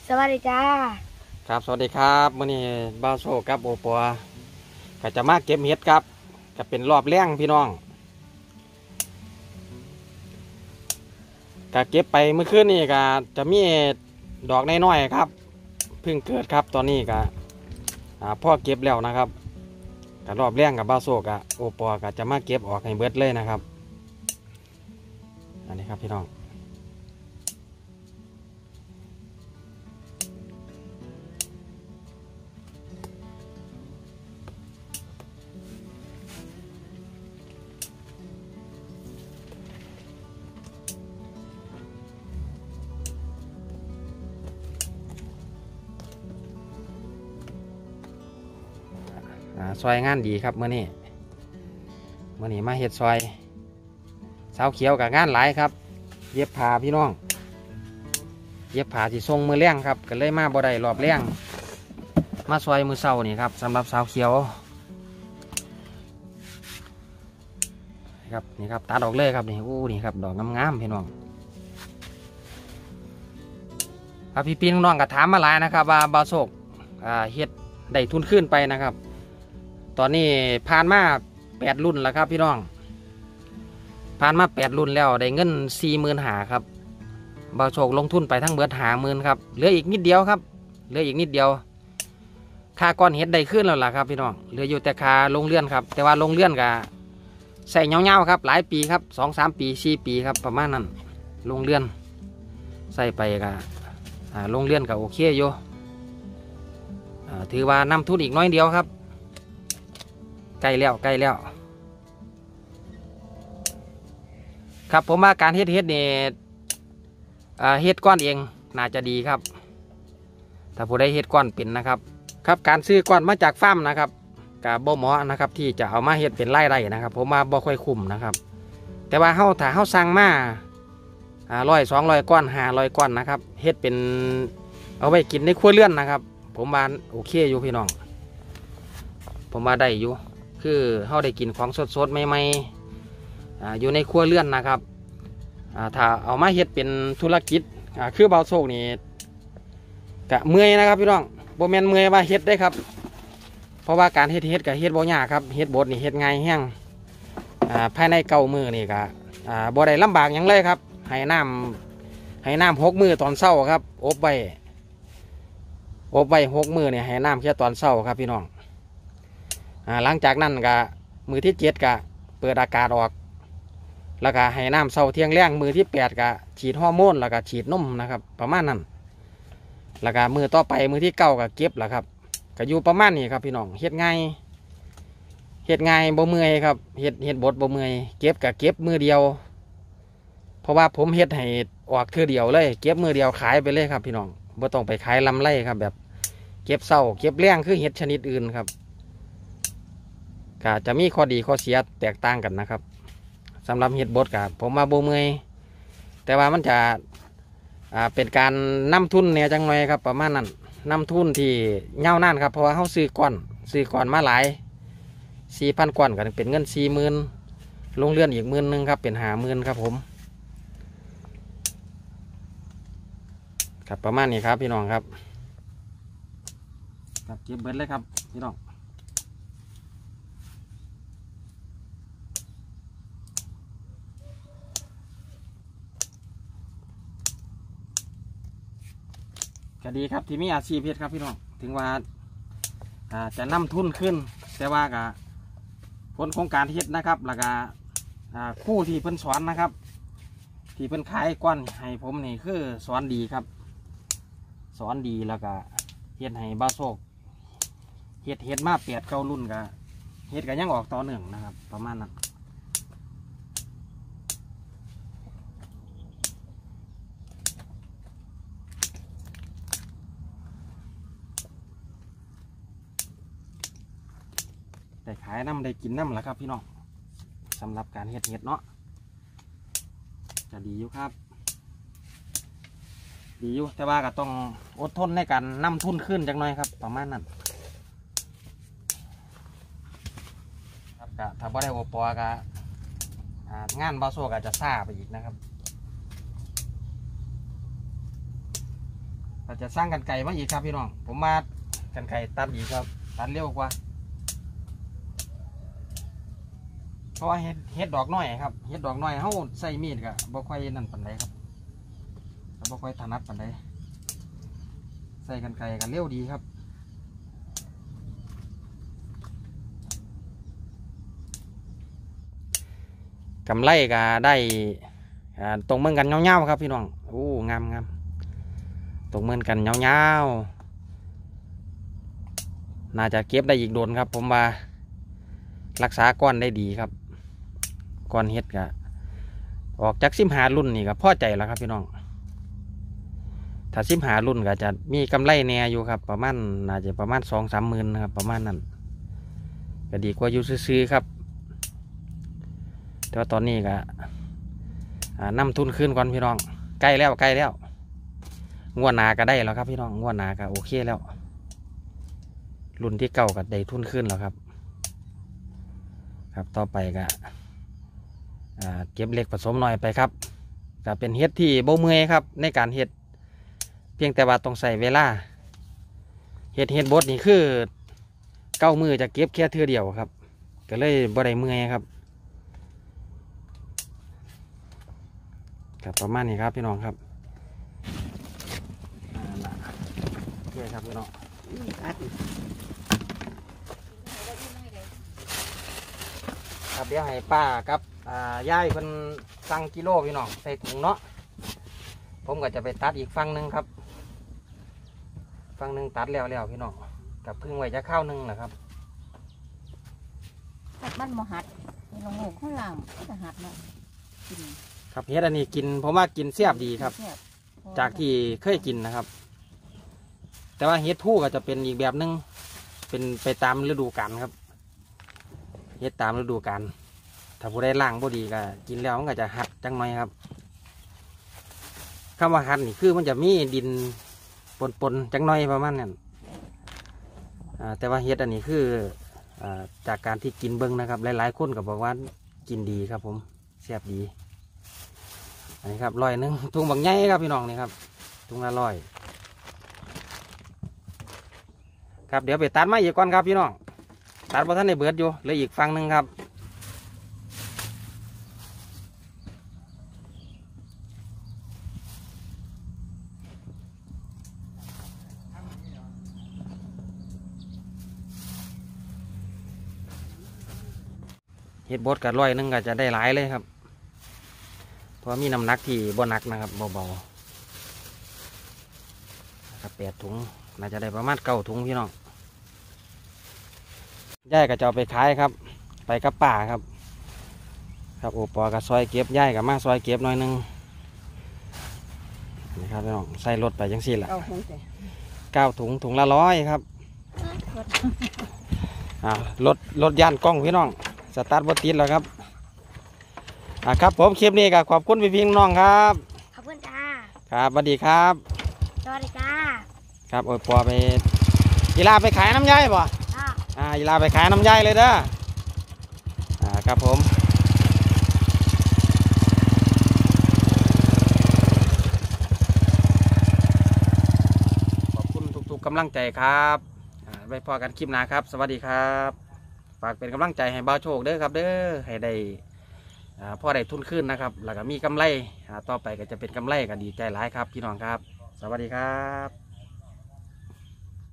สวัสดีจ้าครับสวัสดีครับมื้อนี้บ่าวโซกับโอปัวก็จะมาเก็บเห็ดครับก็เป็นรอบแรงพี่น้องก็เก็บไปเมื่อคืนนี้ก็จะมีดอกน้อยๆครับเพิ่งเกิดครับตอนนี้ก็พ่อเก็บแล้วนะครับก็รอบแรงกับบ่าวโซกับโอปัวก็จะมาเก็บออกให้เบิดเลยนะครับอันนี้ครับพี่น้องซอยงานดีครับมื้อนี้มาเฮ็ดซอยสาวเขียวกับงานหลายครับเย็บผ้าพี่น้องเย็บผ้าที่ทรงมือแรงครับก็เลยมาบ่ได้รอบแรงมาซอยมือเศร้านี่ครับสำหรับสาวเขียวครับนี่ครับตัดออกเลยครับนี่นี่ครับดอกงามๆพี่น้องครับพี่น้องก็ถามมาหลายนะครับว่าบ่าวโศกเฮ็ดได้ทุนขึ้นไปนะครับตอนนี้ผ่านมา8 รุ่นแล้วครับพี่น้องผ่านมา8 รุ่นแล้วได้เงิน45,000ครับบ่าวโชคลงทุนไปทั้งเบิด50,000ครับเหลืออีกนิดเดียวครับเหลืออีกนิดเดียวค่าก้อนเห็ดได้ขึ้นแล้วล่ะครับพี่น้องเหลืออยู่แต่ค่าลงเลื่อนครับแต่ว่าลงเลื่อนก็ใส่เงาๆครับหลายปีครับ2-3 ปี4 ปีครับประมาณนั้นลงเลื่อนใส่ไปก็ลงเลื่อนก็โอเคอยู่ถือว่านำทุนอีกน้อยเดียวครับใกล้แล้วครับผมว่าการเฮ็ดนี่เฮ็ดก้อนเองน่าจะดีครับถ้าผู้ใดเฮ็ดก้อนเป็นนะครับครับการซื้อก้อนมาจากฟาร์มนะครับกับบ่เหมาะนะครับที่จะเอามาเฮ็ดเป็นไร่นะครับผมว่าบ่ค่อยคุ้มนะครับแต่ว่าถ้าเฮาสั่งมา100-200 ก้อน500 ก้อนนะครับเฮ็ดเป็นเอาไว้กินในครัวเรือนนะครับผมว่าโอเคอยู่พี่น้องผมว่าได้อยู่คือเฮาได้กินของสดๆใหม่ๆอยู่ในครัวเรือนนะครับถ้าเอามาเฮ็ดเป็นธุรกิจคือบ่าวโชคนี่กะเมื่อยนะครับพี่น้องบ่แม่นเมื่อยว่าเฮ็ดได้ครับเพราะว่าการเฮ็ดกับเฮ็ดบ่ยากครับเฮ็ดบดนี่เฮ็ดง่ายแห้งภายใน9 มื้อนี่ก็บ่ได้ลำบากหยังเลยครับให้น้ำ6 มื้อตอนเช้าครับอบไว้6 มื้อเนี่ยให้น้ำแค่ตอนเช้าครับพี่น้องหลังจากนั้นก็มื้อที่7ก็เปิดอากาศออกแล้วก็ให้น้ำเช้าเที่ยงแรงมื้อที่8ก็ฉีดฮอร์โมนแล้วก็ฉีดนมนะครับประมาณนั้นแล้วก็มื้อต่อไปมื้อที่9ก็เก็บแล้วครับก็อยู่ประมาณนี้ครับพี่น้องเฮ็ดง่ายบ่เมื่อยครับเฮ็ดบดบ่เมื่อยเก็บก็เก็บมือเดียวเพราะว่าผมเฮ็ดให้ออกเทื่อเดียวเลยเก็บมือเดียวขายไปเลยครับพี่น้องบ่ต้องไปขายลำไรครับแบบเก็บเช้าเก็บแรงคือเฮ็ดชนิดอื่นครับก็จะมีข้อดีข้อเสียแตกต่างกันนะครับสำหรับเฮ็ดบดกับผมมาบ่เมื่อยแต่ว่ามันจะเป็นการนำทุนเนี่ยจังหน่อยครับประมาณนั้นนำทุนที่ยาวนานครับเพราะว่าเขาซื้อก่อนมาหลาย 4,000 ก้อนก็เป็นเงิน 40,000ลงเลื่อนอีก10,000ครับเป็น50,000ครับผมครับประมาณนี้ครับพี่น้องครับเก็บเบิดเลยครับพี่น้องก็ดีครับที่มีอาชีพเฮ็ดครับพี่น้องถึงว่าจะนำทุนขึ้นแต่ว่ากับผลของการเฮ็ดนะครับแล้วก็คู่ที่เพิ่นสอนนะครับที่เพิ่นขายก้อนให้ผมนี่คือสอนดีครับสอนดีแล้วก็เฮ็ดให้บ่าวโชคเฮ็ดมา8-9 รุ่นก็เฮ็ดก็ยังออกต่อเนื่องนะครับประมาณนั้นได้ขายน้ำได้กินน้ำแหละครับพี่น้องสำหรับการเฮ็ดเนาะจะดีอยู่ครับดีอยู่แต่ว่าก็ต้องอดทนในการนำทุนขึ้นจังหน่อยครับประมาณนั้นครับถ้าบ่ได้โอปอก็งานบ่าวโชคอาจจะซ่าไปอีกนะครับก็จะสร้างกันไก่มาอีกครับพี่น้องผมมากันไก่ตัดอีกครับตัดเร็วกว่าเพราะว่าเฮ็ดดอกน้อยครับเฮ็ดดอกน้อยเขาใส่มีดก็บ่ค่อยนั่นปานใดครับบ่ค่อยถนัดปานใดใส่กันไก่กันเร็วดีครับกำไรก็ได้ตรงเมืองกันเงาๆครับพี่น้องโอ้งามตรงเมืองกันเงาๆน่าจะเก็บได้อีกโดนครับผมว่ารักษาก้อนได้ดีครับก้อนเฮ็ดก็ออกจาก15 รุ่นนี่ก็พอใจแล้วครับพี่น้องถ้า15 รุ่นก็จะมีกำไรแน่อยู่ครับประมาณน่าจะประมาณ2-3 หมื่นนะครับประมาณนั้นก็ดีกว่าอยู่ซื้อๆครับแต่ว่าตอนนี้ก็นำทุนขึ้นก่อนพี่น้องใกล้แล้วงวดหนาก็ได้แล้วครับพี่น้องงวดหนาก็โอเคแล้วรุ่นที่เก่าก็ได้ทุนขึ้นแล้วครับต่อไปก็เก็บเล็กผสมหน่อยไปครับก็เป็นเฮ็ดที่โบเมยครับในการเฮ็ดเพียงแต่ว่าต้องใส่เวลาเฮ็ดบดนี่คือ9 มือจะเก็บแค่เทื่อเดียวครับก็เลยบ่ได้เมื่อยครับประมาณนี้ครับพี่น้องครับโอเคครับพี่น้องครับเดี๋ยวให้ป้าครับย่ายคนสั่งกิโลพี่น้องใส่ถุงเนาะผมก็จะไปตัดอีกฝั่งหนึ่งครับฝั่งหนึ่งตัดแล้วพี่น้องกับพึ่งไว้จะข้าวนึงนะครับมันมหัดลงหูข้างล่างจะหัดเนาะกินครับเฮ็ดอันนี้กินผมว่ากินเสียบดีครับจากที่เคยกินนะครับแต่ว่าเฮ็ดทู่ก็จะเป็นอีกแบบนึงเป็นไปตามฤดูกาลครับเฮ็ดตามฤดูกาลถ้าผู้ใดล่างบ่ดีก็กินแล้วมันก็จะหัดจังหน่อยครับคำว่าหัดนี่คือมันจะมีดินปนจังหน่อยประมาณนั้นแต่ว่าเฮ็ดอันนี้คือจากการที่กินเบิ้งนะครับหลายๆคนก็บอกว่ากินดีครับผมเสียบดีอันนี้ครับ100ถุงบางใหญ่ครับพี่น้องนี่ครับถุงละ100ครับเดี๋ยวไปตัดไม้อีกก่อนครับพี่น้องตัดเพราะท่านในเบิดอยู่เหลืออีกฝั่งหนึ่งครับเฮ็ดบดกับ100ก็จะได้หลายเลยครับเพราะมีน้ำหนักที่บ่หนักนะครับเบาๆครับ8 ถุงน่าจะได้ประมาณ9 ถุงพี่น้องย่ายก็จะเอาไปขายครับไปกับป่าครับโอปอกับซอยเก็บย่ายกับมาซอยเก็บหน่อยนึงนี่ครับพี่น้องใส่รถไปจังสี่แหละ9 ถุงถุงละ100ครับรถย่านกล้องพี่น้องสตาร์ทบติดแล้วครับครับผมคลิปนี้ก็ขอบคุณพี่น้องครับขอบคุณจ้าครับสวัสดีครับสวัสดีจ้าครับโอปอไปอีลาไปขายน้ำย่ายป่ะอีลาไปขายน้ำย่ายเลยเด้อครับผมขอบคุณทุกๆกำลังใจครับไว้พอกันคลิปหน้าครับสวัสดีครับฝากเป็นกำลังใจให้บ่าวโชคเด้อครับเด้อให้ได้พอได้ทุนขึ้นนะครับแล้วก็มีกำไรต่อไปก็จะเป็นกำไรก็ดีใจหลายครับพี่น้องครับสวัสดีครับ